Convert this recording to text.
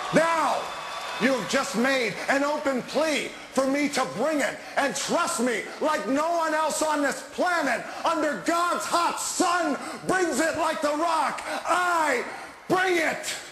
Now, you've just made an open plea for me to bring it. And trust me, like no one else on this planet, under God's hot sun, brings it like the Rock. I bring it.